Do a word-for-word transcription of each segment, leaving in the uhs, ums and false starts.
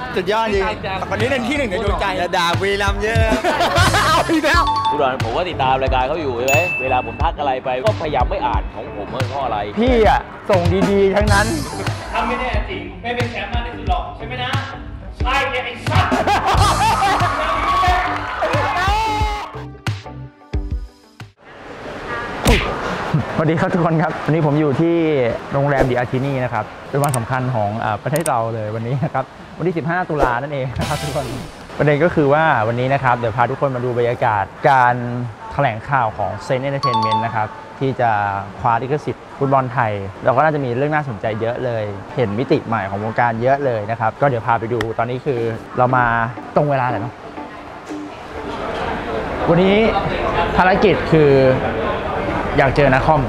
สุดยอดจริงวันนี้เป็นที่หนึ่งในดวงใจจะด่าบุรีรัมย์เยอะเอาอีกแล้วทุกท่านผมก็ติดตามรายการเขาอยู่ใช่ไหมเวลาผมทักอะไรไปก็พยายามไม่อ่านของผมเพราะอะไรพี่อ่ะส่งดีๆทั้งนั้นถ้าไม่แน่จริงไม่เป็นแชมป์มากที่สุดหรอกใช่ไหมนะใช่ไอ้สัตว์สวัสดีครับทุกคนครับวันนี้ผมอยู่ที่โรงแรมดิอาร์ทินีนะครับเป็นวันสำคัญของประเทศเราเลยวันนี้นะครับวันที่สิบห้าตุลานั่นเองนะครับทุกคนประเด็นก็คือว่าวันนี้นะครับเดี๋ยวพาทุกคนมาดูบรรยากาศการแถลงข่าวของเซนต์เอนเตอร์เทนเมนต์นะครับที่จะคว้าลิขสิทธิ์ฟุตบอลไทยเราก็น่าจะมีเรื่องน่าสนใจเยอะเลยเห็นมิติใหม่ของวงการเยอะเลยนะครับก็เดี๋ยวพาไปดูตอนนี้คือเรามาตรงเวลาเลยเนาะวันนี้ภารกิจคืออยากเจอนักคอม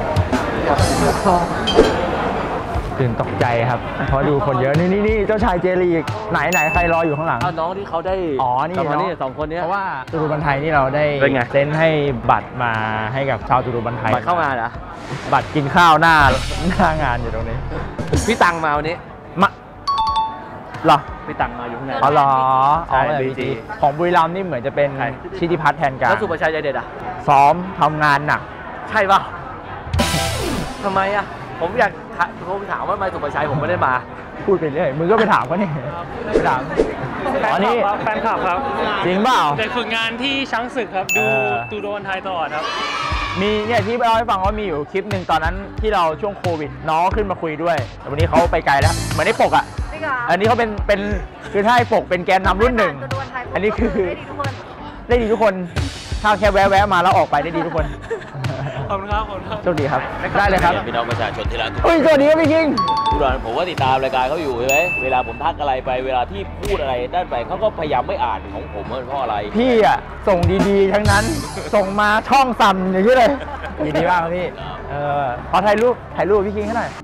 ตื่นตกใจครับเพราะดูคนเยอะนี่นี่นี่เจ้าชายเจลีกไหนไหนใครรออยู่ข้างหลังน้องที่เขาได้อ๋อนี่น้องสองคนนี้เพราะว่าตูรูบันไทยนี่เราได้เซ็นให้บัตรมาให้กับชาวตูรูบันไทยบัตรเข้ามาเหรอบัตรกินข้าวหน้าหน้างานอยู่ตรงนี้พี่ตังมาวันนี้มาหรอพี่ตังมาอยู่ข้างในอ๋อเหรออ๋อบีจีของบุรีรัมย์นี่เหมือนจะเป็นชิติพัฒน์แทนกันแล้วสุภชัยใจเด็ดอ่ะซ้อมทำงานหนักใช่ป่ะทำไมอ่ะผมอยากผมถามว่าทำไมสุภชัยผมไม่ได้มาพูดไปเรื่อยมึงก็ไปถามเขาเนี่ยไปถามอ๋อนี่แฟนคลับครับจริงเปล่าเด็กฝึกงานที่ช้างศึกครับดูตูโดนไทยตลอดครับมีเนี่ยที่เล่าให้ฟังว่ามีอยู่คลิปหนึ่งตอนนั้นที่เราช่วงโควิดน้องขึ้นมาคุยด้วยแต่วันนี้เขาไปไกลแล้วเหมือนได้ปกอ่ะอันนี้เขาเป็นเป็นคือถ้าให้ปกเป็นแกนนำรุ่นหนึ่งอันนี้คือได้ดีทุกคนถ้าแค่แวะๆมาแล้วออกไปได้ดีทุกคนขอบคุณครับขอบคุณครับโชคดีครับได้เลยครับพี่น้องประชาชนที่รักเฮ้ยสวัสดีครับพี่คิงทุกท่านผมก็ติดตามรายการเขาอยู่ใช่ไหมเวลาผมทักอะไรไปเวลาที่พูดอะไรด้านไปเขาก็พยายามไม่อ่านของผมเพราะอะไรพี่อ่ะส่งดีๆทั้งนั้นส่งมาช่องซ้ำอย่างนี้เลยยินดีมากครับพี่เออขอถ่ายรูปถ่ายรูปพี่คิงให้หน่อย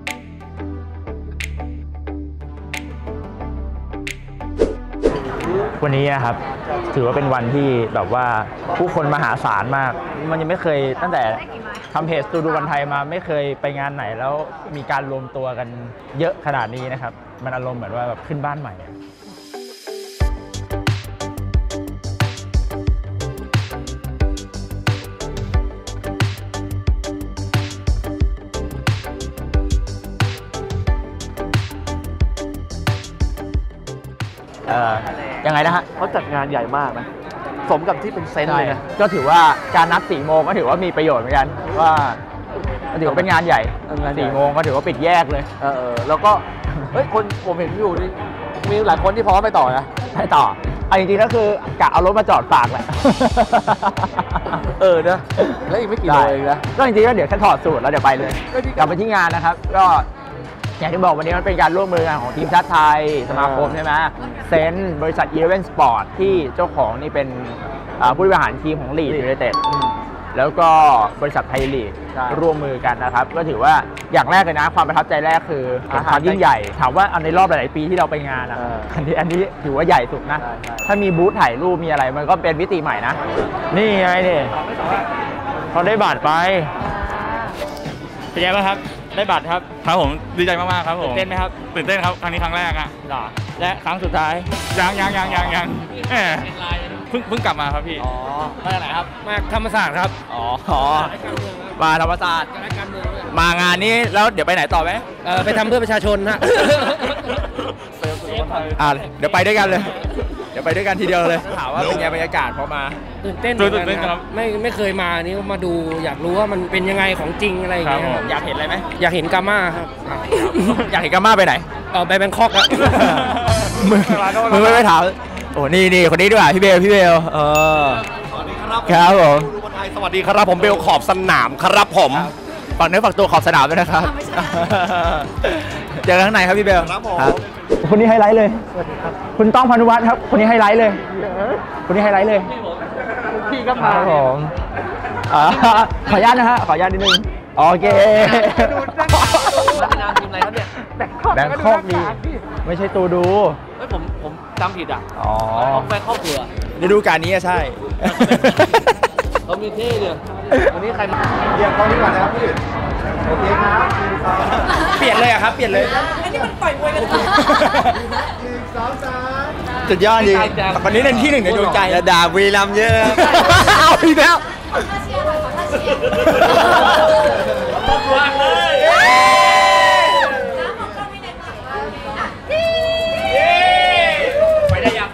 วันนี้นะครับถือว่าเป็นวันที่แบบว่าผู้คนมหาศาลมากมันยังไม่เคยตั้งแต่ทำเพจตูดูบันไทยมาไม่เคยไปงานไหนแล้วมีการรวมตัวกันเยอะขนาดนี้นะครับมันอารมณ์เหมือนว่าแบบขึ้นบ้านใหม่เอ่อยังไงนะฮะเขาจัดงานใหญ่มากนะสมกับที่เป็นเซนเลยนะก็ถือว่าการนัดสี่โมงก็ถือว่ามีประโยชน์เหมือนกันว่าถือว่าเป็นงานใหญ่สี่โมงก็ถือว่าปิดแยกเลยเออแล้วก็เฮ้ยคนผมเห็นอยู่นี่มีหลายคนที่พร้อมไปต่อนะไปต่อเอาจริงๆก็คือกะเอารถมาจอดฝากแหละเออนะแล้วอีกไม่กี่โลเองนะก็จริงๆก็เดี๋ยวแค่ถอดสูตรแล้วเดี๋ยวไปเลยกลับไปที่งานนะครับก็อย่างที่บอกวันนี้มันเป็นการร่วมมือกันของทีมชาติไทยสมาคมใช่ไหมเซนต์บริษัท อีเลฟเว่น สปอร์ต ที่เจ้าของนี่เป็นผู้บริหารทีมของลีดยูไนเต็ดแล้วก็บริษัทไทยลีกร่วมมือกันนะครับก็ถือว่าอย่างแรกเลยนะความประทับใจแรกคือความยิ่งใหญ่ถามว่าในรอบหลายๆปีที่เราไปงานอ่ะอันนี้อันนี้ถือว่าใหญ่สุดนะถ้ามีบูธถ่ายรูปมีอะไรมันก็เป็นมิติใหม่นะนี่ไงนี่เขาได้บัตรไปเป็นไงบ้างครับได้บัตรครับครับผมดีใจมากๆครับผมตื่นเต้นไหมครับตื่นเต้นครับครั้งนี้ครั้งแรกอ่ะหรอและครั้งสุดท้ายยังยังยังยังยังแหมเพิ่งเพิ่งกลับมาครับพี่อ๋อมาจากไหนครับมาธรรมศาสตร์ครับอ๋อมาธรรมศาสตร์มางานนี้แล้วเดี๋ยวไปไหนต่อไหมเออไปทำเพื่อประชาชนฮะอ่าเดี๋ยวไปด้วยกันเลยเดี๋ยวไปด้วยกันทีเดียวเลยถามว่าเป็นไงบรรยากาศพอมาตื่นเต้นตื่นเต้นครับไม่ไม่เคยมานี่มาดูอยากรู้ว่ามันเป็นยังไงของจริงอะไรอย่างเงี้ยอยากเห็นอะไรไหมอยากเห็นกาม่าครับอยากเห็นกาม่าไปไหนเออไปแบงคอกครับมึงมึงไม่ไปถามโอ้นี่นี่คนนี้ด้วยพี่เบลพี่เบลเออสวัสดีครับครับผมสวัสดีครับผมเบลขอบสนามครับผมฝากเนื้อฝากตัวขอบสนามด้วยนะครับเจอกันข้างในครับพี่เบลครับผมคนนี้ไฮไลท์เลยคุณต้องพานุวัฒน์ครับคนนี้ไฮไลท์เลยคนนี้ไฮไลท์เลยพี่ก็มาครับผมขออนุญาตนะฮะขออนุญาตนิดนึงโอเคงานทีมอะไรครับเนี่ยแบงคอกดีไม่ใช่ตูดูเฮ้ยผมผมจำผิดอ่ะอ๋อแบงคอกเถื่อฤดูกาลนี้ใช่เขามีเท่เลยวันนี้ใครมาเรียกเขาดีกว่านะครับพี่โอเคครับเปลี่ยนเลยอะครับเปลี่ยนเลยอันนี้มันปล่อยมวยกันหรือเปล่าหนึ่งสองสามสุดยอดจริงวันนี้เป็นที่หนึ่งในดวงใจอย่าด่าวีรัมเยอะเอาอีกแล้ววางเลยไปได้ยัง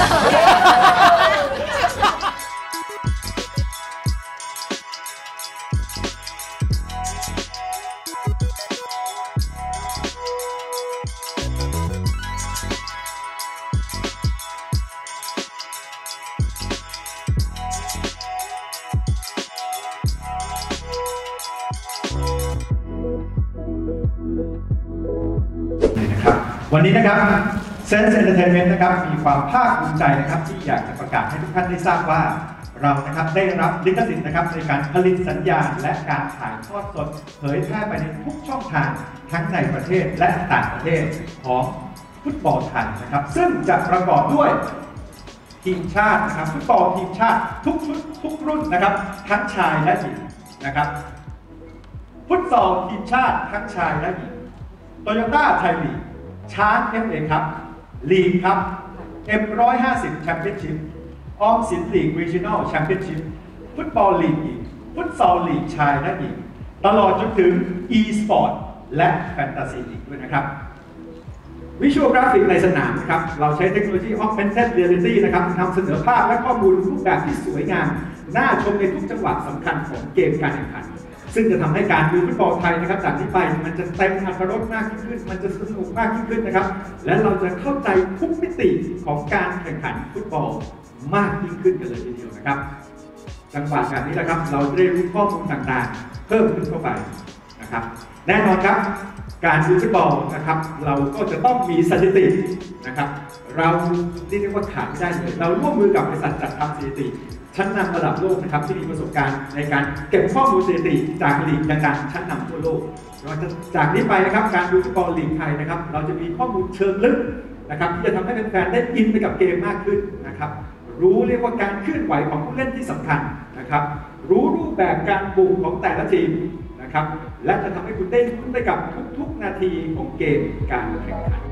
วันนี้นะครับ Sense Entertainment นะครับมีความภาคภูมิใจนะครับที่อยากจะประกาศให้ทุกท่านได้ทราบว่าเรานะครับได้รับลิขสิทธิ์นะครับในการผลิตสัญญาณและการถ่ายทอดสดเผยแพร่ไปในทุกช่องทางทั้งในประเทศและต่างประเทศของฟุตบอลไทยนะครับซึ่งจะประกอบด้วยทีมชาตินะครับฟุตบอลทีมชาติทุกชุดทุกรุ่นนะครับทั้งชายและหญิงนะครับฟุตซอลทีมชาติทั้งชายและหญิงโตโยต้าไทยลีกช้างเอฟเอครับลีกครับ เอ็ม หนึ่งร้อยห้าสิบ แชมเปี้ยนชิพออมสินลีก Regional แชมเปี้ยนชิพฟุตบอลลีกหญิงฟุตซอลลีกชายและหญิงตลอดจนถึง e-sport และแฟนตาซีลีกด้วยนะครับวิชวลกราฟิกในสนามนะครับเราใช้เทคโนโลยี Augmented Reality นะครับนำเสนอภาพและข้อมูลรูปแบบที่สวยงามน่าชมในทุกจังหวะสำคัญของเกมการแข่งขันซึ่งจะทำให้การดูฟุตบอลไทยนะครับจากนี้ไปมันจะเต็มอรรถรสมากยิ่งขึ้นมันจะสนุกมากยิ่งขึ้นนะครับและเราจะเข้าใจทุกมิติของการแข่งขันฟุตบอลมากยิ่งขึ้นกันเลยทีเดียวนะครับจังหวะแบบนี้นะครับเราจะได้รู้ข้อมูลต่างๆเพิ่มขึ้นเข้าไปนะครับแน่นอนครับการดูฟุตบอลนะครับเราก็จะต้องมีสถิตินะครับเราเรียกว่าขาดไม่ได้เลยเราร่วมมือกับบริษัทจัดทำสถิติชั้นนำระดับโลกนะครับที่มีประสบการณ์ในการเก็บข้อมูลสถิติจากลีกดังๆชั้นนำทั่วโลกเราจะจากนี้ไปนะครับการดูฟุตบอลลีกไทยนะครับเราจะมีข้อมูลเชิงลึกนะครับที่จะทำให้แฟนๆได้อินไปกับเกมมากขึ้นนะครับรู้เรียกว่าการเคลื่อนไหวของผู้เล่นที่สำคัญนะครับรู้รูปแบบการบุกของแต่ละทีมนะครับและจะทำให้คุณได้ลุ้นไปกับทุกๆนาทีของเกมการแข่งขัน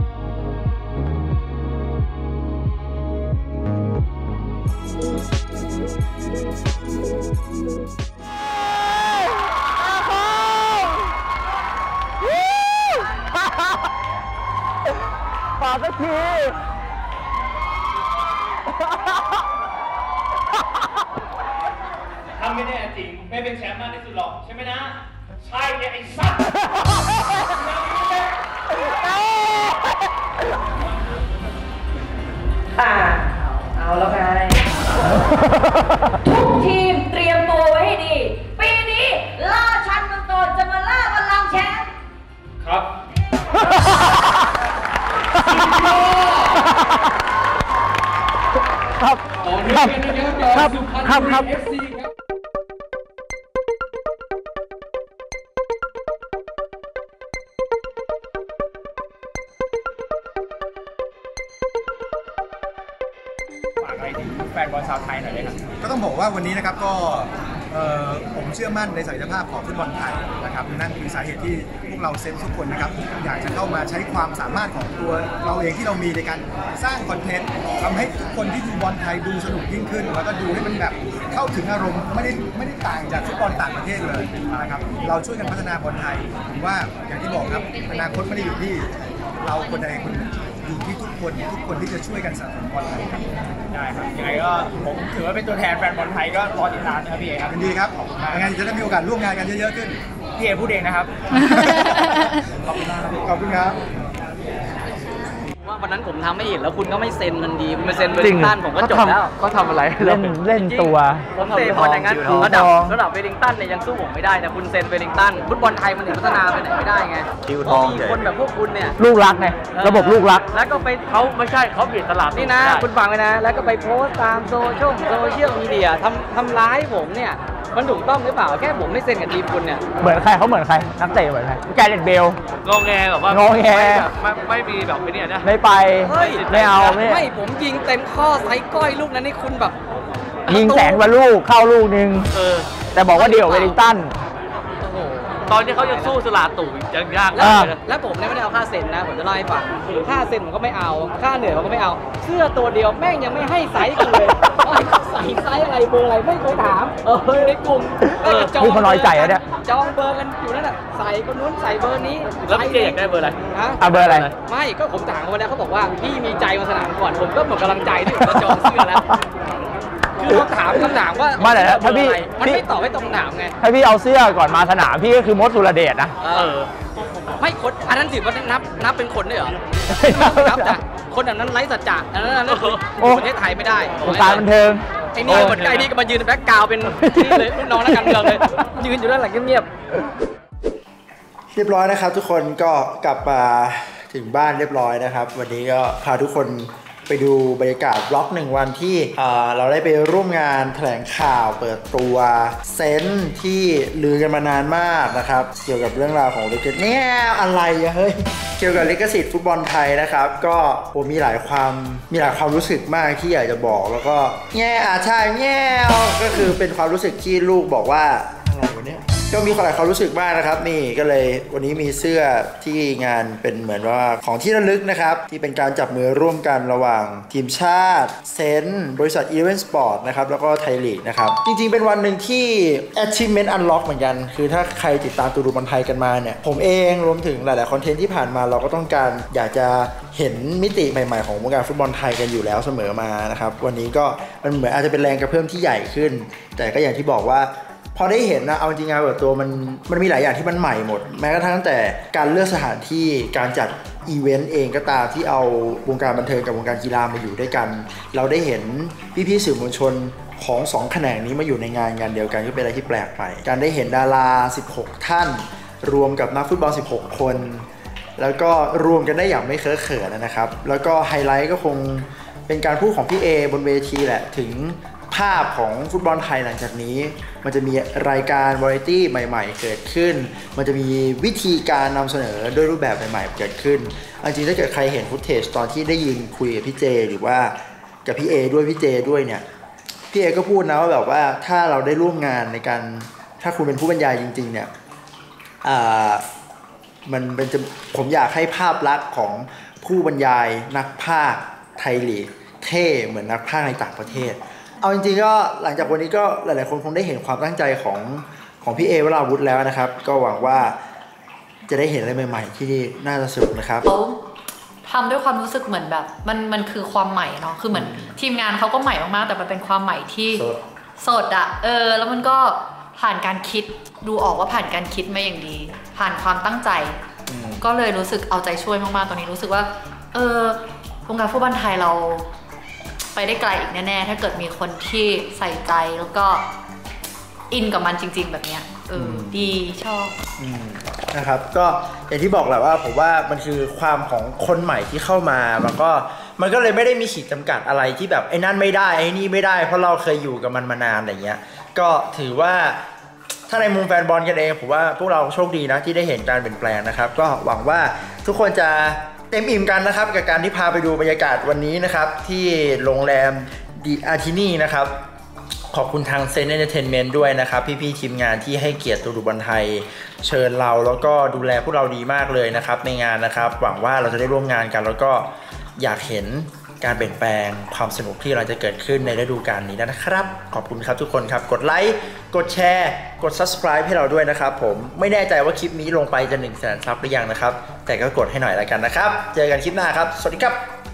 ปาสักทีถ้าไม่แน่จริงไม่เป็นแชมป์มากที่สุดหรอกใช่ไหมนะใช่เนี่ยไอ้สัตว์อ่าเอาแล้วไงทุกทีมเตรียมตัวไว้ให้ดีปีนี้ล่าชันเมืองตนจะมาล่าบัลลังก์แชมป์ครับครับครับครับครับครับแฟนบอลชาวไทยหน่อยเลยครับก็ต้องบอกว่าวันนี้นะครับก็ผมเชื่อมั่นในศักยภาพของฟุตบอลไทยนะครับนั่นคือสาเหตุที่พวกเราเซนส์ทุกคนนะครับอยากจะเข้ามาใช้ความสามารถของตัวเราเองที่เรามีในการสร้างคอนเทนต์ทำให้ทุกคนที่ดูบอลไทยดูสนุกยิ่งขึ้นแล้วก็ดูให้มันแบบเข้าถึงอารมณ์ไม่ได้ไม่ได้ต่างจากฟุตบอลต่างประเทศเลยนะครับเราช่วยกันพัฒนาบอลไทยผมว่าอย่างที่บอกครับอนาคตไม่ได้อยู่ที่เราคนใดคนหนึ่งอยู่ที่ทุกคนทุกคนที่จะช่วยกันสนับสนุนบอลไทยครับได้ครับยังไงก็ผมถือว่าเป็นตัวแทนแฟนบอลไทยก็รอติดตามนะครับพี่เอครับยินดีครับยังไงจะได้มีโอกาสร่วมงานกันเยอะๆขึ้นพี่เอพูดเองนะครับขอบคุณมากครับขอบคุณครับว่าวันนั้นผมทำไม่เห็นแล้วคุณก็ไม่เซ็นมันดีคุณไม่เซ็นเวลลิงตันผมก็จบแล้วเขาทำอะไรเล่นเล่นตัวผมเตะบอลอย่างนั้นระดับระดับเวลลิงตันเนี่ยยังสู้ผมไม่ได้แต่คุณเซ็นเวลลิงตันฟุตบอลไทยมันถึงพัฒนาไปไหนไม่ได้ไงคิวทองมีคนแบบพวกคุณเนี่ยลูกรักไงระบบลูกรักแล้วก็ไปเขาไม่ใช่เขาเบียดตลาดนี่นะคุณฟังไว้นะแล้วก็ไปโพสต์ตามโซเชียลโซเชียลมีเดียทำทำร้ายผมเนี่ยมันถูกต้องหรือเปล่าแค่ผมไม่เซ็นกับทีมคุณเนี่ยเหมือนใครเขาเหมือนใครนักเตะเหมือนใครแกเรตเบลงงแงแบบว่างงแงไม่ไม่มีแบบไม่เนี่ยนะไม่ไปไม่เอาไม่ไม่ผมยิงเต็มข้อไซก้อยลูกนั้นนี่คุณแบบยิงแสนกว่าลูกเข้าลูกนึงแต่บอกว่าเดียวเวลลิงตันตอนที่เขายังสู้สลาตู่ยังยากเลยนะแล้วผมเนี่ยไม่ได้เอาค่าเซ็นนะผมจะเล่าให้ฟังค่าเซ็นผมก็ไม่เอาค่าเหนื่อยผมก็ไม่เอาเสื้อตัวเดียวแม่งยังไม่ให้ไซส์กูเลยใส่ไซส์อะไรเบอร์อะไรไม่เคยถามเออในกลุ่มจองคนน้อยใจอะเนี่ยจองเบอร์กันอยู่นั่นแหละใส่คนนู้นใส่เบอร์นี้แล้วพี่เจอยากได้เบอร์อะไรฮะเอาเบอร์อะไรไม่ก็ผมถามเขาแล้วเขาบอกว่าพี่มีใจมาสนามก่อนผมก็หมดกำลังใจที่ผมจะจองเสื้อแล้วคือเขาถามคำถามว่าไม่แต่ถ้าพี่มันไม่ตอบให้ตรงคำถามไงถ้าพี่เอาเสื้อก่อนมาสนามพี่ก็คือมดสุรเดชนะเออไม่คนอันนั้นถือว่านับนับเป็นคนด้วยเหรอนับจ้ะคนแบบนั้นไร้สัจจะอันนั้นนั่นคือประเทศไทยไม่ได้วงการบันเทิงไอ้นี่เหมือนไอ้นี่ก็มายืนแบ็คกราวด์เป็นนี่เลยรุ่นน้องนักการเมืองเลยยืนอยู่ด้านหลังเงียบๆเรียบร้อยนะครับทุกคนก็กลับมาถึงบ้านเรียบร้อยนะครับวันนี้ก็พาทุกคนไปดูบรรยากาศบล็อกหนึ่งวันที่เราได้ไปร่วมงานแถลงข่าวเปิดตัวเซนส์ที่ลือกันมานานมากนะครับเกี่ยวกับเรื่องราวของลิขสิทธิ์เนี่ยอะไรอะเฮ้ยเกี่ยวกับลิขสิทธิ์ฟุตบอลไทยนะครับก็ผมมีหลายความมีหลายความรู้สึกมากที่อยากจะบอกแล้วก็แง่อาใช่แง่ก็คือเป็นความรู้สึกที่ลูกบอกว่าอะไรวะเนี่ยก็มีหลายความรู้สึกมากนะครับนี่ก็เลยวันนี้มีเสื้อที่งานเป็นเหมือนว่าของที่ระลึกนะครับที่เป็นการจับมือร่วมกันระหว่างทีมชาติเซนต์บริษัท Event Sport นะครับแล้วก็ไทยลีกนะครับจริงๆเป็นวันหนึ่งที่ achievement unlock เหมือนกันคือถ้าใครติดตามตัวดูบอลไทยกันมาเนี่ยผมเองรวมถึงหลายๆคอนเทนต์ที่ผ่านมาเราก็ต้องการอยากจะเห็นมิติใหม่ๆของวงการฟุตบอลไทยกันอยู่แล้วเสมอมานะครับวันนี้ก็มันเหมือนอาจจะเป็นแรงกระเพื่อมที่ใหญ่ขึ้นแต่ก็อย่างที่บอกว่าพอได้เห็นนะเอาจริงๆงานเปิดตัวมันมันมีหลายอย่างที่มันใหม่หมดแม้กระทั่งแต่การเลือกสถานที่การจัดอีเวนต์เองก็ตามที่เอาวงการบันเทิงกับวงการกีฬามาอยู่ด้วยกันเราได้เห็นพี่ๆสื่อมวลชนของสองแขนงนี้มาอยู่ในงานงานเดียวกันก็เป็นอะไรที่แปลกไปการได้เห็นดาราสิบหกท่านรวมกับนักฟุตบอลสิบหกคนแล้วก็รวมกันได้อย่างไม่เคอะเขินนะครับแล้วก็ไฮไลท์ก็คงเป็นการพูดของพี่เอบนเวทีแหละถึงภาพของฟุตบอลไทยหลังจากนี้มันจะมีรายการวาไรตี้ใหม่ๆเกิดขึ้นมันจะมีวิธีการนำเสนอด้วยรูปแบบใหม่ๆเกิดขึ้นจริงๆถ้าเกิดใครเห็นฟุตเทจตอนที่ได้ยืนคุยกับพี่เจหรือว่ากับพี่เอด้วยพี่เจด้วยเนี่ยพี่เอก็พูดนะว่าแบบว่าถ้าเราได้ร่วมงานในการถ้าคุณเป็นผู้บรรยายจริงๆเนี่ยอ่ามันเป็นจะผมอยากให้ภาพลักษณ์ของผู้บรรยายนักพากย์ไทยลีกเท่เหมือนนักพากย์ในต่างประเทศเอาจริงๆก็หลังจากวันนี้ก็หลายๆคนคงได้เห็นความตั้งใจของของพี่เอวราวุธแล้วนะครับก็หวังว่าจะได้เห็นอะไรใหม่ๆที่น่าจะสนุกนะครับเขาทำด้วยความรู้สึกเหมือนแบบมันมันคือความใหม่เนาะคือเหมือนทีมงานเขาก็ใหม่มากๆแต่มันเป็นความใหม่ที่สดอะเออแล้วมันก็ผ่านการคิดดูออกว่าผ่านการคิดมาอย่างดีผ่านความตั้งใจก็เลยรู้สึกเอาใจช่วยมากๆตอนนี้รู้สึกว่าเออวงการฟุตบอลไทยเราไปได้ไกลอีกแน่ๆถ้าเกิดมีคนที่ใส่ใจแล้วก็อินกับมันจริงๆแบบเนี้ยเออดีชอบนะครับก็อย่างที่บอกแหละว่าผมว่ามันคือความของคนใหม่ที่เข้ามามันก็มันก็เลยไม่ได้มีขีดจำกัดอะไรที่แบบไอ้นั่นไม่ได้ไอ้นี่ไม่ได้เพราะเราเคยอยู่กับมันมานานอะไรเงี้ยก็ถือว่าถ้าในมุมแฟนบอลกันเองผมว่าพวกเราโชคดีนะที่ได้เห็นการเปลี่ยนแปลงนะครับก็หวังว่าทุกคนจะเต็มอิ่มกันนะครับกับการที่พาไปดูบรรยากาศวันนี้นะครับที่โรงแรมดีอาร์ทินี่นะครับขอบคุณทางเซนต์เอนเตอร์เทนเมนต์ด้วยนะครับพี่ๆทีมงานที่ให้เกียรติตัวดูบอลไทยเชิญเราแล้วก็ดูแลพวกเราดีมากเลยนะครับในงานนะครับหวังว่าเราจะได้ร่วมงานกันแล้วก็อยากเห็นการเปลี่ยนแปลงความสนุกที่เราจะเกิดขึ้นในฤดูกาลนี้นะครับขอบคุณครับทุกคนครับกดไลค์กดแชร์กด ซับสไครบ์ ให้เราด้วยนะครับผมไม่แน่ใจว่าคลิปนี้ลงไปจะหนึ่งแสนซับหรือยังนะครับแต่ก็กดให้หน่อยแล้วกันนะครับเจอกันคลิปหน้าครับสวัสดีครับ